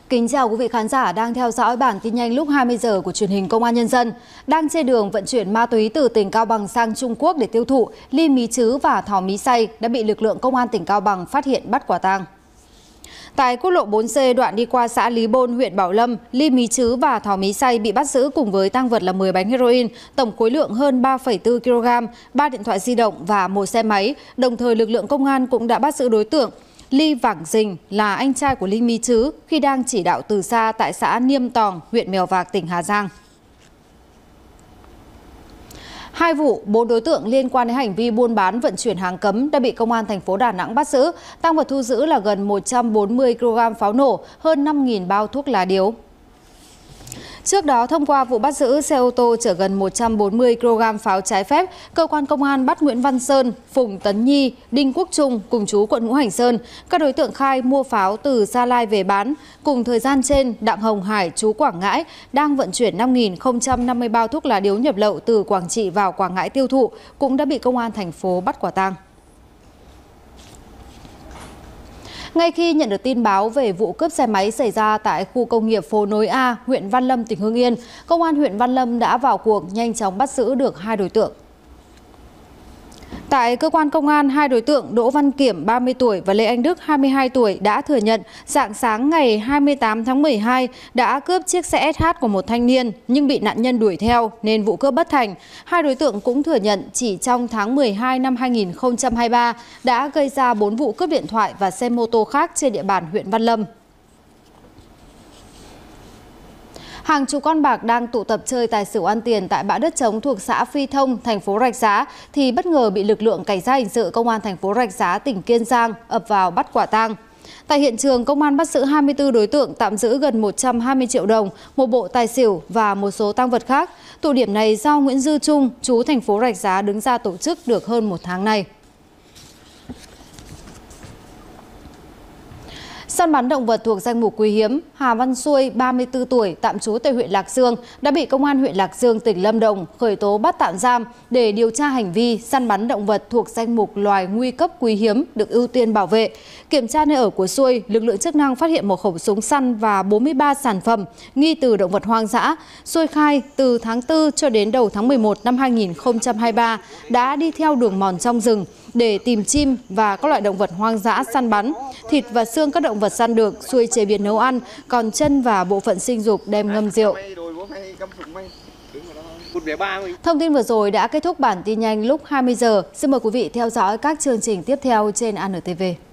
Kính chào quý vị khán giả đang theo dõi bản tin nhanh lúc 20 giờ của truyền hình Công an Nhân dân. Đang trên đường vận chuyển ma túy từ tỉnh Cao Bằng sang Trung Quốc để tiêu thụ, Ly Mí Chứ và Thỏ Mí Say đã bị lực lượng Công an tỉnh Cao Bằng phát hiện bắt quả tang. Tại quốc lộ 4C đoạn đi qua xã Lý Bôn, huyện Bảo Lâm, Ly Mí Chứ và Thỏ Mí Say bị bắt giữ cùng với tang vật là 10 bánh heroin, tổng khối lượng hơn 3,4 kg, 3 điện thoại di động và 1 xe máy. Đồng thời lực lượng công an cũng đã bắt giữ đối tượng Ly Vảng Dình là anh trai của Ly Mí Chứ khi đang chỉ đạo từ xa tại xã Niêm Tòng, huyện Mèo Vạc, tỉnh Hà Giang. 2 vụ, 4 đối tượng liên quan đến hành vi buôn bán vận chuyển hàng cấm đã bị Công an thành phố Đà Nẵng bắt giữ. Tang vật thu giữ là gần 140 kg pháo nổ, hơn 5.000 bao thuốc lá điếu. Trước đó, thông qua vụ bắt giữ xe ô tô chở gần 140 kg pháo trái phép, cơ quan công an bắt Nguyễn Văn Sơn, Phùng Tấn Nhi, Đinh Quốc Trung cùng chú quận Ngũ Hành Sơn. Các đối tượng khai mua pháo từ Gia Lai về bán. Cùng thời gian trên, Đặng Hồng Hải, chú Quảng Ngãi, đang vận chuyển 5.050 bao thuốc lá điếu nhập lậu từ Quảng Trị vào Quảng Ngãi tiêu thụ, cũng đã bị công an thành phố bắt quả tang. Ngay khi nhận được tin báo về vụ cướp xe máy xảy ra tại khu công nghiệp Phố Nối A, huyện Văn Lâm, tỉnh Hưng Yên, Công an huyện Văn Lâm đã vào cuộc nhanh chóng bắt giữ được 2 đối tượng. Tại cơ quan công an, 2 đối tượng Đỗ Văn Kiểm, 30 tuổi và Lê Anh Đức, 22 tuổi đã thừa nhận rạng sáng ngày 28 tháng 12 đã cướp chiếc xe SH của một thanh niên nhưng bị nạn nhân đuổi theo nên vụ cướp bất thành. 2 đối tượng cũng thừa nhận chỉ trong tháng 12 năm 2023 đã gây ra 4 vụ cướp điện thoại và xe mô tô khác trên địa bàn huyện Văn Lâm. Hàng chục con bạc đang tụ tập chơi tài xỉu ăn tiền tại bãi đất trống thuộc xã Phi Thông, thành phố Rạch Giá thì bất ngờ bị lực lượng cảnh sát hình sự Công an thành phố Rạch Giá, tỉnh Kiên Giang ập vào bắt quả tang. Tại hiện trường, công an bắt giữ 24 đối tượng, tạm giữ gần 120 triệu đồng, một bộ tài xỉu và một số tang vật khác. Tụ điểm này do Nguyễn Dư Trung, chú thành phố Rạch Giá đứng ra tổ chức được hơn 1 tháng nay. Săn bắn động vật thuộc danh mục quý hiếm, Hà Văn Xuôi, 34 tuổi, tạm trú tại huyện Lạc Dương, đã bị Công an huyện Lạc Dương, tỉnh Lâm Đồng khởi tố bắt tạm giam để điều tra hành vi săn bắn động vật thuộc danh mục loài nguy cấp quý hiếm được ưu tiên bảo vệ. Kiểm tra nơi ở của Xuôi, lực lượng chức năng phát hiện một khẩu súng săn và 43 sản phẩm nghi từ động vật hoang dã. Xuôi khai từ tháng 4 cho đến đầu tháng 11 năm 2023 đã đi theo đường mòn trong rừng để tìm chim và các loại động vật hoang dã săn bắn. Thịt và xương các động vật săn được Xuôi chế biến nấu ăn, còn chân và bộ phận sinh dục đem ngâm rượu. Thông tin vừa rồi đã kết thúc bản tin nhanh lúc 20 giờ. Xin mời quý vị theo dõi các chương trình tiếp theo trên ANTV.